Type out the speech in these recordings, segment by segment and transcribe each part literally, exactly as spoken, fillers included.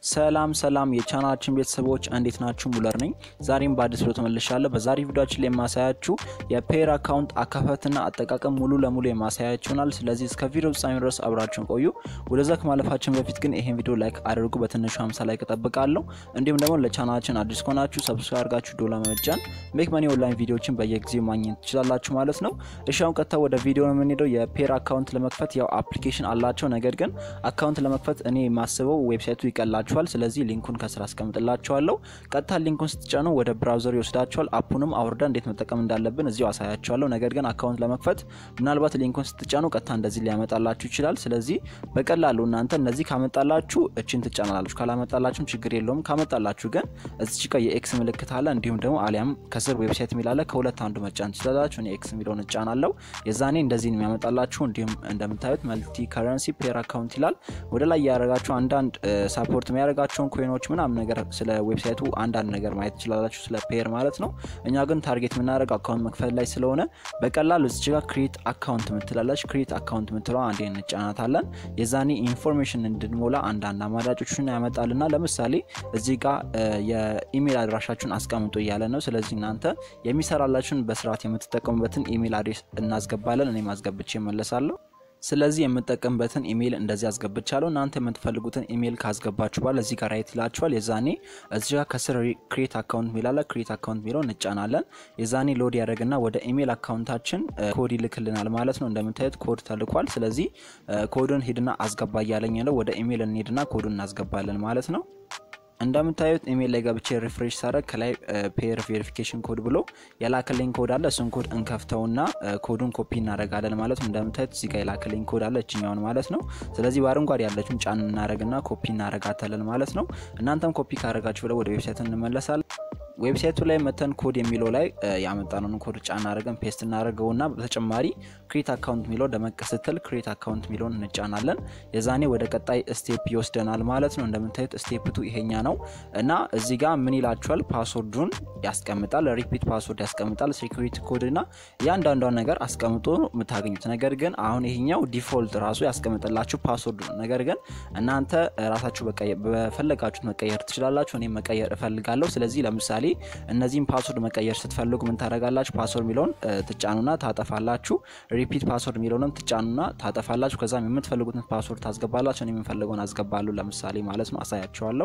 ሰላም ሰላም የቻናላችን ቤተሰቦች እንዴት ናችሁ? ሙለር ነኝ። ዛሬም በአዲስ ቪዲዮ ተመልሻለሁ። በዛሬ ቪዲዮአችን ላይ የማሳያችሁ የፔር አካውንት አከፋፈትና አጠቃቀም ሙሉ ለሙሉ የማሳያችሁናል። ስለዚህ እስከ ቪዲዮ ፍጻሜ ድረስ አብራችሁን ቆዩ። ወደዛ ከማለፋችን በፊት ግን ይሄን ቪዲዮ ላይክ አድርጉ። በትንሹ ሃምሳ ላይክ ተጠብቃለሁ። እንዲሁም ደግሞ ለቻናላችን አዲስ ከሆናችሁ ሰብስክራይብ አድርጋችሁ ዶላ መጫን ሜክ ማኒ ኦንላይን ቪዲዮዎችን በየጊዜው ማግኘት ትችላላችሁ ማለት ነው። እሺ አሁን ቀጥታ ወደ ቪዲዮ ነው የምንሄደው። የፔር አካውንት ለመክፈት ያው አፕሊኬሽን አላቸው። ነገር ግን አካውንት ለመክፈት እኔ ማስበው ዌብሳይቱ ይቀላል። ስለዚህ ሊንኩን ከስራ አስቀምጥላችኋለሁ። ቀጥታ ሊንኩን ስትጫኑ ወደ ብራውዘር ይወስዳችኋል። አፑንም አውርዳ እንዴት መጠቀም እንዳለብን እዚሁ አሳያችኋለሁ። ነገር ግን አካውንት ለመክፈት ምናልባት ሊንኩን ስትጫኑ ቀጥታ እንደዚህ ሊያመጣላችሁ ይችላል። ስለዚህ በቀላሉ እናንተ እንደዚህ ካመጣላችሁ እቺን ትጫናላችሁ። ካላመጣላችሁም ችግር የለውም። ካመጣላችሁ ግን እዚህ ጋር የኤክስ ምልክት አለ። እንዲሁም ደግሞ አሊያም ከስር ዌብሳይት ሚላለ ከሁለት አንዱ መጫን ትችላላችሁ። እኔ ኤክስ ሚለውን እጫናለሁ። የዛኔ እንደዚህ ነው የሚያመጣላችሁ። እንዲሁም እንደምታዩት መልቲ ከረንሲ ፔር አካውንት ይላል። ወደ ላይ ያረጋችሁ አንዳንድ ሳፖርት ያረጋችሁን ኮይኖች ምናምን ነገር ስለ ዌብሳይቱ አንዳንድ ነገር ማየት ትችላላችሁ ስለ ፔር ማለት ነው። እኛ ግን ታርጌት የምናደርገው አካውንት መክፈት ላይ ስለሆነ በቀላሉ እዚህ ጋር ክሬት አካውንት ምትላላችሁ። ክሬት አካውንት ምትለው አንዴ እንጫናታለን። የዛኔ ኢንፎርሜሽን እንድንሞላ አንዳንድ አማራጮችን ያመጣልና ለምሳሌ እዚህ ጋር የኢሜል አድራሻችሁን አስቀምጡ እያለ ነው። ስለዚህ እናንተ የሚሰራላችሁን በስርዓት የምትጠቀሙበትን ኢሜል አድሬስ እናስገባለን። እኔ ማስገብቼ መለሳለሁ። ስለዚህ የምትጠቀምበትን ኢሜል እንደዚህ አስገብቻለሁ። እናንተ የምትፈልጉትን ኢሜል ካስገባችሁ በኋላ እዚህ ጋር ራይት ይላችኋል። የዛኔ እዚህ ጋር ከስር ክሬት አካውንት ሚላለ ክሬት አካውንት ሚለው እንጫናለን። የዛኔ ሎድ ያደርግና ወደ ኢሜል አካውንታችን ኮድ ይልክልናል ማለት ነው። እንደምታዩት ኮድ ተልኳል። ስለዚህ ኮዱን ሄድና አስገባ እያለኝ ነው። ወደ ኢሜል እንሄድና ኮዱን እናስገባለን ማለት ነው። እንደምታዩት ኢሜል ላይ ገብቼ ሪፍሬሽ ሳረግ ከላይ ፔር ቬሪፊኬሽን ኮድ ብሎ የላከልኝ ኮድ አለ። እሱን ኮድ እንከፍተውና ኮዱን ኮፒ እናደርጋለን ማለት ነው። እንደምታዩት እዚህ ጋር የላከልኝ ኮድ አለ እቺኛውን ማለት ነው። ስለዚህ በአረንጓዴ ያለችውን ጫን እናደርግና ኮፒ እናደርጋታለን ማለት ነው። እናንተም ኮፒ ካደረጋችሁ ወደ ዌብሳይት እንመለሳለን። ዌብሳይቱ ላይ መተን ኮድ የሚለው ላይ ያመጣነውን ኮድ ጫና አድርገን ፔስት እናደርገውና በተጨማሪ ክሬት አካውንት ሚለው ደመቅ ስትል ክሬት አካውንት ሚለውን እንጫናለን። የዛኔ ወደ ቀጣይ ስቴፕ ይወስደናል ማለት ነው። እንደምታዩት ስቴፕ ቱ ይሄኛ ነው እና እዚህ ጋር ምን ይላችኋል? ፓስወርዱን ያስቀምጣል፣ ሪፒት ፓስወርድ ያስቀምጣል፣ ሴኩሪቲ ኮድ እና ያንዳንዷን ነገር አስቀምጦ የምታገኙት። ነገር ግን አሁን ይሄኛው ዲፎልት ራሱ ያስቀምጥላችሁ ፓስወርድ ነው። ነገር ግን እናንተ ራሳችሁ በፈለጋችሁት መቀየር ትችላላችሁ። እኔ መቀየር እፈልጋለሁ። ስለዚህ ለምሳሌ እነዚህን ፓስወርድ መቀየር ስትፈልጉ ምን ታደርጋላችሁ? ፓስወርድ ሚለውን ትጫኑና ታጠፋላችሁ። ሪፒት ፓስወርድ ሚለውንም ትጫኑና ታጠፋላችሁ። ከዛም የምትፈልጉትን ፓስወርድ ታስገባላችሁ። እኔ የምፈልገውን አስገባለሁ ለምሳሌ ማለት ነው። አሳያችኋለሁ።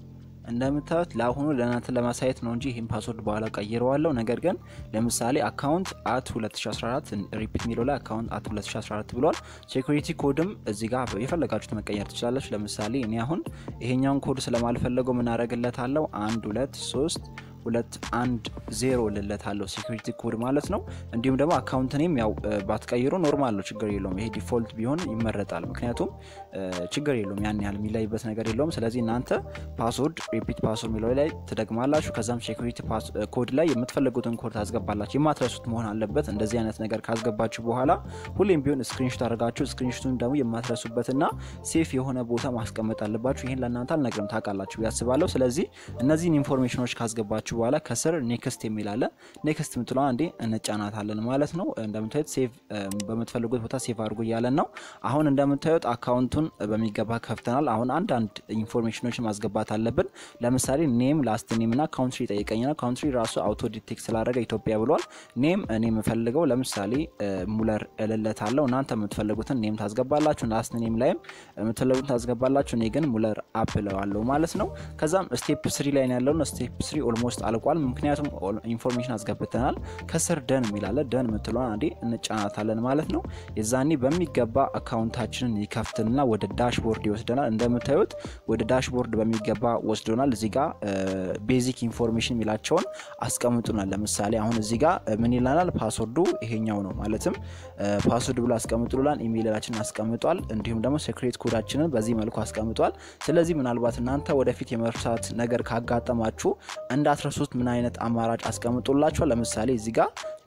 እንደምታዩት ለአሁኑ ለእናንተ ለማሳየት ነው እንጂ ይሄን ፓስወርድ በኋላ ቀይረዋለሁ። ነገር ግን ለምሳሌ አካውንት አት ሁለት ሺህ አስራ አራት ሪፒት ሚለው ላይ አካውንት አት ሁለት ሺህ አስራ አራት ብሏል። ሴኩሪቲ ኮድም እዚህ ጋር የፈለጋችሁት መቀየር ትችላላችሁ። ለምሳሌ እኔ አሁን ይሄኛውን ኮድ ስለማልፈልገው ምን አደርግለታለሁ? አንድ ሁለት ሶስት ሁለት አንድ ዜሮ ልለታለሁ ሴኩሪቲ ኮድ ማለት ነው። እንዲሁም ደግሞ አካውንት ኔም ያው ባትቀይሩ ኖርማል ነው፣ ችግር የለውም። ይሄ ዲፎልት ቢሆን ይመረጣል። ምክንያቱም ችግር የለውም፣ ያን ያህል የሚለይበት ነገር የለውም። ስለዚህ እናንተ ፓስወርድ ሪፒት ፓስወርድ ሚለው ላይ ትደግማላችሁ። ከዛም ሴኩሪቲ ኮድ ላይ የምትፈልጉትን ኮድ ታስገባላችሁ። የማትረሱት መሆን አለበት። እንደዚህ አይነት ነገር ካስገባችሁ በኋላ ሁሌም ቢሆን ስክሪንሾት አድርጋችሁ ስክሪንሾቱን ደግሞ የማትረሱበትና ሴፍ የሆነ ቦታ ማስቀመጥ አለባችሁ። ይሄን ለእናንተ አልነግርም፣ ታውቃላችሁ ያስባለሁ። ስለዚህ እነዚህን ኢንፎርሜሽኖች ካስገባችሁ በኋላ ከስር ኔክስት የሚል አለ። ኔክስት ምትለው አንዴ እንጫናታለን ማለት ነው። እንደምታዩት ሴቭ በመትፈልጉት ቦታ ሴቭ አድርጉ እያለን ነው። አሁን እንደምታዩት አካውንቱን በሚገባ ከፍተናል። አሁን አንድ አንድ ኢንፎርሜሽኖችን ማስገባት አለብን። ለምሳሌ ኔም ላስት ኔም እና ካውንትሪ ጠይቀኛል። ካውንትሪ ራሱ አውቶ ዲቴክት ስላደረገ ኢትዮጵያ ብሏል። ኔም እኔ የምፈልገው ለምሳሌ ሙለር እልለታለሁ። እናንተ የምትፈልጉትን ኔም ታስገባላችሁ። ላስት ኔም ላይም የምትፈልጉትን ታስገባላችሁ። እኔ ግን ሙለር አፕ እለዋለሁ ማለት ነው። ከዛም ስቴፕ ስሪ ላይ ያለውን ስቴፕ ስሪ ኦልሞስት አልቋል። ምክንያቱም ኢንፎርሜሽን አስገብተናል። ከስር ደን የሚላለ ደን የምትለው አንዴ እንጫናታለን ማለት ነው። የዛኔ በሚገባ አካውንታችንን ይከፍትና ወደ ዳሽቦርድ ይወስደናል። እንደምታዩት ወደ ዳሽቦርድ በሚገባ ወስዶናል። እዚህ ጋር ቤዚክ ኢንፎርሜሽን ሚላቸውን አስቀምጡናል። ለምሳሌ አሁን እዚህ ጋር ምን ይላናል? ፓስወርዱ ይሄኛው ነው ማለትም ፓስወርድ ብሎ አስቀምጡላን። ኢሜይላችንን አስቀምጧል። እንዲሁም ደግሞ ሴክሬት ኮዳችንን በዚህ መልኩ አስቀምጧል። ስለዚህ ምናልባት እናንተ ወደፊት የመርሳት ነገር ካጋጠማችሁ እንዳትረሱት ምን አይነት አማራጭ አስቀምጡላችሁ? ለምሳሌ እዚህ ጋር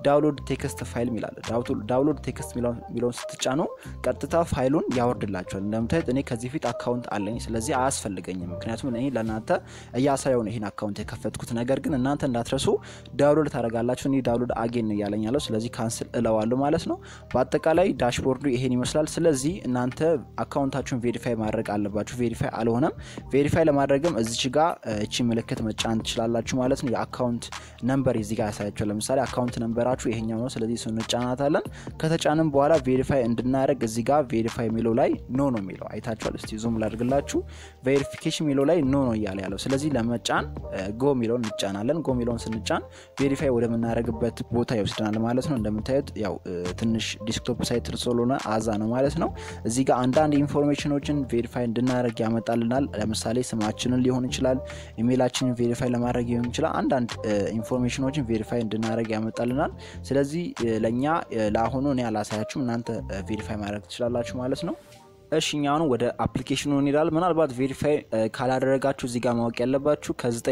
ዳውንሎድ ቴክስት ፋይል ሚላል ዳውንሎድ ቴክስት ሚለውን ስትጫኑ ቀጥታ ፋይሉን ያወርድላችኋል እንደምታዩት እኔ ከዚህ ፊት አካውንት አለኝ ስለዚህ አያስፈልገኝም ምክንያቱም እኔ ለናንተ እያሳየው ነው ይሄን አካውንት የከፈትኩት ነገር ግን እናንተ እንዳትረሱ ዳውንሎድ ታረጋላችሁ እኔ ዳውንሎድ አጌን ያለኛለው ስለዚህ ካንስል እለዋለሁ ማለት ነው በአጠቃላይ ዳሽቦርዱ ይሄን ይመስላል ስለዚህ እናንተ አካውንታችሁን ቬሪፋይ ማድረግ አለባችሁ ቬሪፋይ አልሆነም ቬሪፋይ ለማድረግም እዚች ጋር እቺ ምልክት መጫን ትችላላችሁ ማለት ነው የአካውንት ነምበር እዚህ ጋር ያሳያችሁ ለምሳሌ አካውንት ነምበራችሁ ይሄኛው ነው ስለዚህ እሱን እንጫናታለን ከተጫንም በኋላ ቬሪፋይ እንድናደርግ እዚህ ጋር ቬሪፋይ ሚለው ላይ ኖ ነው ሚለው አይታችኋል እስቲ ዙም ላድርግላችሁ ቬሪፊኬሽን ሚለው ላይ ኖ ነው ይያለ ያለው ስለዚህ ለመጫን ጎ ሚለውን እንጫናለን ጎ ሚለውን ስንጫን ቬሪፋይ ወደ ምናረግበት ቦታ ይወስደናል ማለት ነው እንደምታዩት ያው ትንሽ ዲስክቶፕ ሳይት ስለሆነ አዛ ነው ማለት ነው እዚህ ጋር አንዳንድ ኢንፎርሜሽኖችን ቬሪፋይ እንድናደርግ ያመጣልናል ለምሳሌ ስማችንን ሊሆን ይችላል ኢሜይላችንን ቬሪፋይ ለማድረግ ይሆን ይችላል አንዳንድ ኢንፎርሜሽኖችን ቬሪፋይ እንድናደርግ ያመጣልናል ስለዚህ ለኛ ለአሁኑ እኔ አላሳያችሁም እናንተ ቬሪፋይ ማድረግ ትችላላችሁ ማለት ነው እሺኛው ነው ወደ አፕሊኬሽኑ እንይዳል ምናልባት ቬሪፋይ ካላደረጋችሁ እዚህ ጋር ማወቅ ያለባችሁ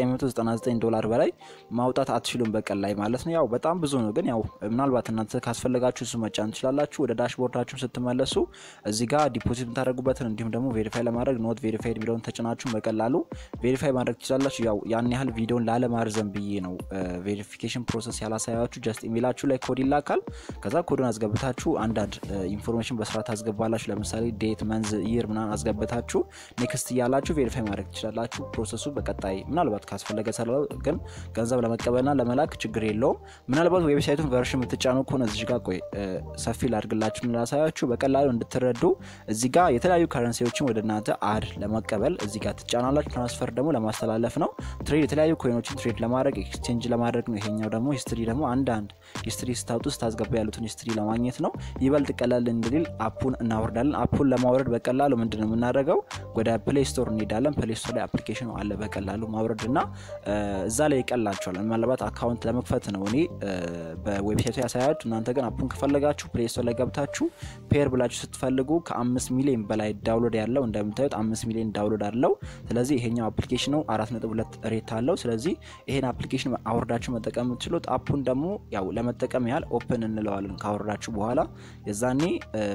ከ999 ዶላር በላይ ማውጣት አትችሉም በቀን ላይ ማለት ነው ያው በጣም ብዙ ነው ግን ያው ምናልባት እናንተ ካስፈልጋችሁ እሱ መጫን ትችላላችሁ ወደ ዳሽቦርዳችሁ ስትመለሱ እዚህ ጋር ዲፖዚት እንታደርጉበትን እንዲሁም ደግሞ ቬሪፋይ ለማድረግ ኖት ቬሪፋይድ ሚለውን ተጭናችሁ በቀላሉ ቬሪፋይ ማድረግ ትችላላችሁ ያው ያን ያህል ቪዲዮን ላለማርዘም ብዬ ነው ቬሪፊኬሽን ፕሮሰስ ያላሳያችሁ ጀስት ኢሜይላችሁ ላይ ኮድ ይላካል ከዛ ኮዱን አስገብታችሁ አንዳንድ ኢንፎርሜሽን በስርዓት አስገባላችሁ ለምሳሌ ዴት መንዝ ይር ምናን አስገብታችሁ ኔክስት ያላችሁ ቬሪፋይ ማድረግ ትችላላችሁ ፕሮሰሱ በቀጣይ ምናልባት ካስፈለገ ሰላው ግን ገንዘብ ለመቀበልና ለመላክ ችግር የለውም ምናልባት ዌብሳይቱን ቨርሽን የምትጫኑ ከሆነ እዚህ ጋር ቆይ ሰፊ ላድርግላችሁ እናሳያችሁ በቀላሉ እንድትረዱ እዚህ ጋር የተለያዩ ካረንሲዎችን ወደናንተ አድ ለመቀበል እዚህ ጋር ትጫናላችሁ ትራንስፈር ደግሞ ለማስተላለፍ ነው ትሬድ የተለያዩ ኮይኖችን ትሬድ ለማድረግ ኤክስቼንጅ ለማድረግ ነው ይሄኛው ደግሞ ሂስትሪ ደግሞ አንዳንድ ሂስትሪ ስታቱስ ታስገባ ያሉትን ሂስትሪ ለማግኘት ነው ይበልጥ ቀላል እንድል አፑን እናወርዳለን አፑን ለማውረድ በቀላሉ ምንድነው የምናደርገው ወደ ፕሌይ ስቶር እንሄዳለን ፕሌይ ስቶር ላይ አፕሊኬሽኑ አለ በቀላሉ ማውረድና እዛ ላይ ይቀላችኋል ማለት አካውንት ለመክፈት ነው እኔ በዌብሳይቱ ያሳያችሁ እናንተ ግን አፑን ከፈለጋችሁ ፕሌይ ስቶር ላይ ገብታችሁ ፔር ብላችሁ ስትፈልጉ ከ5 ሚሊዮን በላይ ዳውንሎድ ያለው እንደምታዩት አምስት ሚሊዮን ዳውንሎድ አለው ስለዚህ ይሄኛው አፕሊኬሽኑ አራት ነጥብ ሁለት ሬት አለው ስለዚህ ይሄን አፕሊኬሽን አውርዳችሁ መጠቀም ትችሉት አፑን ደግሞ ያው ለመጠቀም ያህል ኦፕን እንለዋለን ካወርዳችሁ በኋላ የዛኔ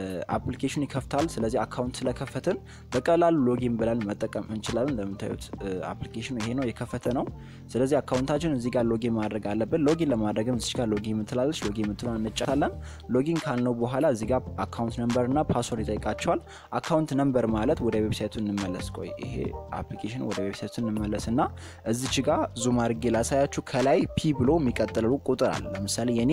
አፕሊኬሽኑ ይከፍታል ስለዚህ አካውንት ስለከፈተን በቀላሉ ሎጊን ብለን መጠቀም እንችላለን እንደምታዩት አፕሊኬሽኑ ይሄ ነው የከፈተ ነው ስለዚህ አካውንታችን እዚህ ጋር ሎጊን ማድረግ አለበት ሎጊን ለማድረግም እዚህ ጋር ሎጊን እንትላለች ሎጊን እንትሉን እንጫታለን ሎጊን ካልነው በኋላ እዚህ ጋር አካውንት ነምበርና ፓስወርድ ይጠይቃችኋል አካውንት ነምበር ማለት ወደ ዌብሳይቱ እንመለስ ቆይ ይሄ አፕሊኬሽን ወደ ዌብሳይቱ እንመለስና እዚች ጋር ዙም አድርጌ ላሳያችሁ ከላይ ፒ ብሎ የሚቀጥለው ቁጥር አለ ለምሳሌ የኔ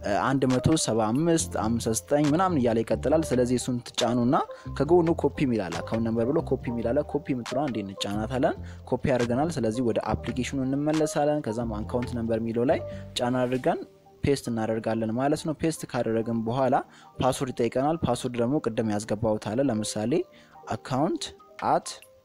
one seventy-five fifty-nine ምናምን እያለ ይቀጥላል ስለዚህ እሱን ትጫኑና ከጎኑ ኮፒ ሚላል አካውንት ነምበር ብሎ ኮፒ ሚላል ኮፒ ምትሯን እንዴ እንጫናታለን ኮፒ አድርገናል ስለዚህ ወደ አፕሊኬሽኑ እንመለሳለን ከዛም አካውንት ነምበር ሚለው ላይ ጫና አድርገን ፔስት እናደርጋለን ማለት ነው ፔስት ካደረግን በኋላ ፓስወርድ ይጠይቀናል ፓስወርድ ደግሞ ቀደም ያስገባውት አለ ለምሳሌ አካውንት አት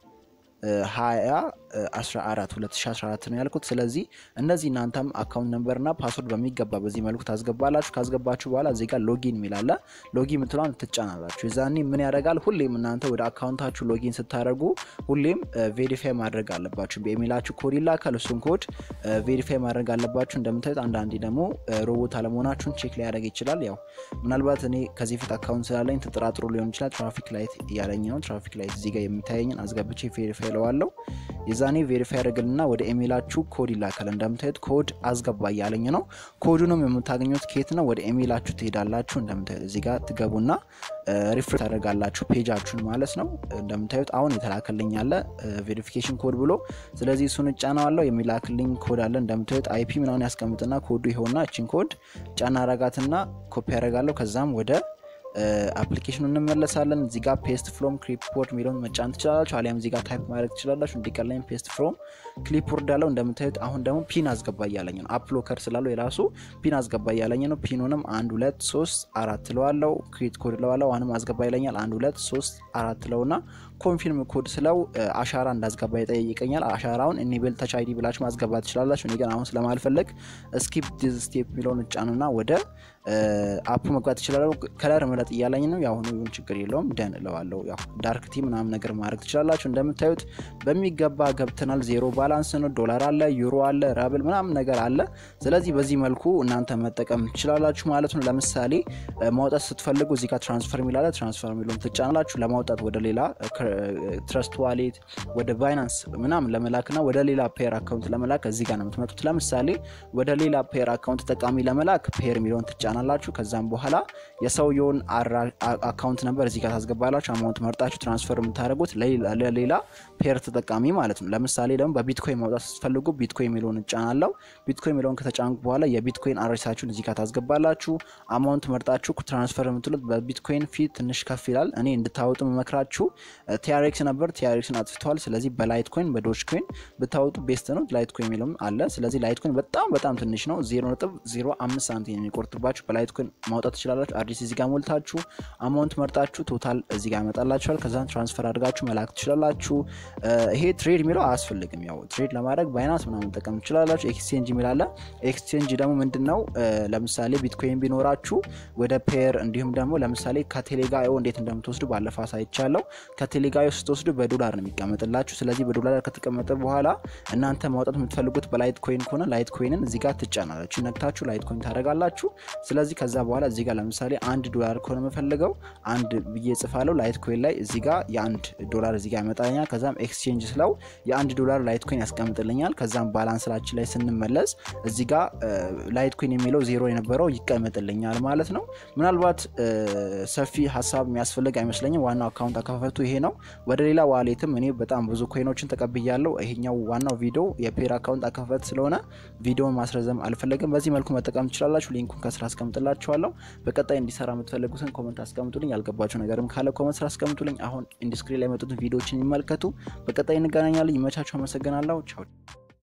twenty fourteen ነው ያልኩት ስለዚህ እነዚህ እናንተም አካውንት ነምበርና ፓስወርድ በሚገባ በዚህ መልኩ ታስገባላችሁ ካስገባችሁ በኋላ እዚህ ጋር ሎጊን ሚላል ሎጊን ምትሏን ትጫናላችሁ የዛኔ ምን ያደርጋል ሁሌም እናንተ ወደ አካውንታችሁ ሎጊን ስታደርጉ ሁሌም ቬሪፋይ ማድረግ አለባችሁ በኢሜይላችሁ ኮድ ይላካል እሱን ኮድ ቬሪፋይ ማድረግ አለባችሁ እንደምታዩት አንዳንዴ ደግሞ ሮቦት አለመሆናችሁን ቼክ ሊያደርግ ይችላል ያው ምናልባት እኔ ከዚህ ፊት አካውንት ስላለኝ ተጠራጥሮ ሊሆን ይችላል ትራፊክ ላይት ያለኝ ነው ትራፊክ ላይት እዚህ ጋር የሚታየኝን አስገብቼ ቬሪፋይ ለዋለው የዛኔ ቬሪፋይ ያደርግልና ወደ ኢሜይላችሁ ኮድ ይላካል እንደምታዩት ኮድ አስገባ ያለኝ ነው ኮዱንም የምታገኙት ከየት ነው ወደ ኢሜይላችሁ ትሄዳላችሁ እንደምታዩት እዚህ ጋር ትገቡና ሪፍሬሽ ታደርጋላችሁ ፔጃችሁን ማለት ነው እንደምታዩት አሁን የተላከልኝ አለ ቬሪፊኬሽን ኮድ ብሎ ስለዚህ እሱን ጫናዋለሁ የሚላክልኝ ኮድ አለ እንደምታዩት አይፒ ምናምን ያስቀምጥና ኮዱ ይሆንና እቺን ኮድ ጫና አረጋትና ኮፒ ያደርጋለሁ ከዛም ወደ አፕሊኬሽኑን እንመለሳለን እዚህ ጋር ፔስት ፍሮም ክሊፕቦርድ ሚለውን መጫን ትችላላችሁ አሊያም እዚህ ጋር ታይፕ ማድረግ ትችላላችሁ እንዲቀላኝ ፔስት ፍሮም ክሊፕቦርድ አለው እንደምታዩት አሁን ደግሞ ፒን አስገባ ያለኝ ነው አፕሎከር ስላለው የራሱ ፒን አስገባ ያለኝ ነው ፒኑንም one two three four ለዋለው ክሪኤት ኮድ ለዋለው አሁንም አስገባ ይለኛል one two three four ለውና ኮንፊርም ኮድ ስለው አሻራ እንዳስገባ ይጠይቀኛል። አሻራውን ኢኔብል ታች አይዲ ብላችሁ ማስገባት ትችላላችሁ። እኔ ግን አሁን ስለማልፈልግ ስኪፕ ዲስ ስቴፕ የሚለውን እጫኑና ወደ አፑ መግባት ይችላል። ከለር ምረጥ እያለኝ ነው። ያው ነው ይሁን ችግር የለውም ደን እለዋለሁ። ያው ዳርክ ቲ ምናምን ነገር ማድረግ ትችላላችሁ። እንደምታዩት በሚገባ ገብተናል። ዜሮ ባላንስ ነው። ዶላር አለ፣ ዩሮ አለ፣ ራብል ምናምን ነገር አለ። ስለዚህ በዚህ መልኩ እናንተ መጠቀም ትችላላችሁ ማለት ነው። ለምሳሌ ማውጣት ስትፈልጉ እዚህ ጋር ትራንስፈር ሚላለ ትራንስፈር ሚሉን ትጫናላችሁ። ለማውጣት ወደ ሌላ ትረስት ዋሌት ወደ ባይናንስ ምናምን ለመላክና ወደ ሌላ ፔር አካውንት ለመላክ እዚህ ጋር ነው የምትመጡት። ለምሳሌ ወደ ሌላ ፔር አካውንት ተጠቃሚ ለመላክ ፔር ሚሉን ትጫናላችሁ። ከዛም በኋላ የሰውየውን አካውንት ነበር እዚህ ጋር ታስገባላችሁ። አማውንት መርጣችሁ ትራንስፈር የምታደርጉት ለሌላ ፔር ተጠቃሚ ማለት ነው። ለምሳሌ ደግሞ በቢትኮይን ማውጣት ስትፈልጉ ቢትኮይን ሚሉን እጫናለሁ። ቢትኮይን ሚሉን ከተጫንኩ በኋላ የቢትኮይን አድሬሳችሁን እዚህ ጋር ታስገባላችሁ። አማውንት መርጣችሁ ትራንስፈር የምትሉት በቢትኮይን ፊት ትንሽ ከፍ ይላል። እኔ እንድታወጡ መመክራችሁ ቲአርኤክስ ነበር፣ ቲአርኤክስን አጥፍቷል። ስለዚህ በላይትኮይን በዶጅኮይን ብታወጡ ቤስት ነው። ላይትኮይን ሚሉም አለ። ስለዚህ ላይትኮይን በጣም በጣም ትንሽ ነው። ዜሮ ነጥብ ዜሮ አምስት ሳንቲም የሚቆርጥባችሁ በላይትኮይን ማውጣት ትችላላችሁ። አድሬስ እዚህ ጋር ሞልታችሁ አማውንት መርጣችሁ ቶታል እዚህ ጋር ያመጣላችኋል። ከዛን ትራንስፈር አድርጋችሁ መላክ ትችላላችሁ። ይሄ ትሬድ ሚለው አያስፈልግም። ያው ትሬድ ለማድረግ ባይናንስ ምናምን ተጠቀም ትችላላችሁ። ኤክስቼንጅ ሚል አለ። ኤክስቼንጅ ደግሞ ምንድነው? ለምሳሌ ቢትኮይን ቢኖራችሁ ወደ ፔር እንዲሁም ደግሞ ለምሳሌ ከቴሌጋዮ እንዴት እንደምትወስዱ ባለፈው አሳይቻለሁ። ከቴሌጋዮ ስትወስዱ በዶላር ነው የሚቀመጥላችሁ። ስለዚህ በዶላር ከተቀመጠ በኋላ እናንተ ማውጣት የምትፈልጉት በላይት ኮይን ከሆነ ላይት ኮይንን እዚህ ጋር ትጫናላችሁ። ነክታችሁ ላይት ኮይን ታደርጋላችሁ። ስለዚህ ከዛ በኋላ እዚህ ጋር ለምሳሌ አንድ ዶላር ከሆነ የምፈልገው አንድ ብዬ ጽፋለሁ። ላይት ኮይን ላይ እዚህ ጋር የአንድ ዶላር እዚህ ጋር ያመጣልኛል። ከዛም ኤክስቼንጅ ስለው የአንድ ዶላር ላይት ኮይን ያስቀምጥልኛል። ከዛም ባላንስላችን ላይ ስንመለስ እዚህ ጋር ላይት ኮይን የሚለው ዜሮ የነበረው ይቀመጥልኛል ማለት ነው። ምናልባት ሰፊ ሀሳብ የሚያስፈልግ አይመስለኝም። ዋናው አካውንት አከፋፈቱ ይሄ ነው። ወደ ሌላ ዋሌትም እኔ በጣም ብዙ ኮይኖችን ተቀብያለሁ። ይሄኛው ዋናው ቪዲዮ የፔር አካውንት አከፋፈት ስለሆነ ቪዲዮውን ማስረዘም አልፈለግም። በዚህ መልኩ መጠቀም ትችላላችሁ። ሊንኩን ከስራ አስቀምጥላችኋለሁ። በቀጣይ እንዲሰራ የምትፈልጉትን ኮሜንት አስቀምጡልኝ። ያልገባችሁ ነገርም ካለ ኮሜንት ስራ አስቀምጡልኝ። አሁን ኢንዲስክሪን ላይ መጡትን ቪዲዮዎችን ይመልከቱ። በቀጣይ እንገናኛለን። ይመቻችሁ። አመሰግናለሁ። ቻው።